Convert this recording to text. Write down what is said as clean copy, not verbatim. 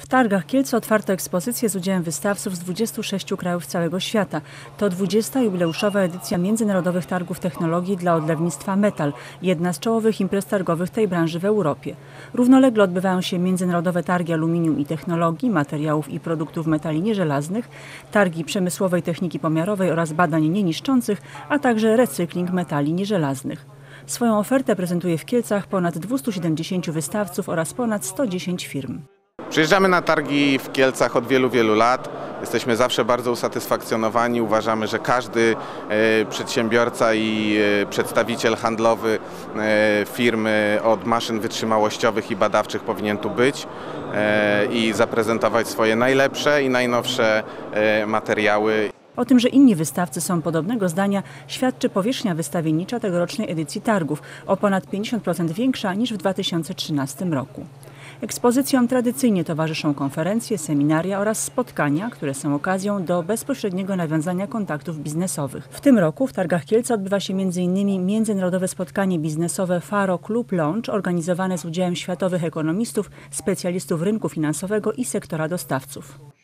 W targach Kielce otwarto ekspozycję z udziałem wystawców z 26 krajów całego świata. To 20. jubileuszowa edycja Międzynarodowych Targów Technologii dla Odlewnictwa Metal, jedna z czołowych imprez targowych tej branży w Europie. Równolegle odbywają się Międzynarodowe Targi Aluminium i Technologii, Materiałów i Produktów Metali Nieżelaznych, Targi Przemysłowej Techniki Pomiarowej oraz Badań Nieniszczących, a także Recykling Metali Nieżelaznych. Swoją ofertę prezentuje w Kielcach ponad 270 wystawców oraz ponad 110 firm. Przyjeżdżamy na targi w Kielcach od wielu lat. Jesteśmy zawsze bardzo usatysfakcjonowani. Uważamy, że każdy przedsiębiorca i przedstawiciel handlowy firmy od maszyn wytrzymałościowych i badawczych powinien tu być i zaprezentować swoje najlepsze i najnowsze materiały. O tym, że inni wystawcy są podobnego zdania, świadczy powierzchnia wystawiennicza tegorocznej edycji targów, o ponad 50% większa niż w 2013 roku. Ekspozycjom tradycyjnie towarzyszą konferencje, seminaria oraz spotkania, które są okazją do bezpośredniego nawiązania kontaktów biznesowych. W tym roku w targach Kielce odbywa się m.in. międzynarodowe spotkanie biznesowe Faro Club Launch, organizowane z udziałem światowych ekonomistów, specjalistów rynku finansowego i sektora dostawców.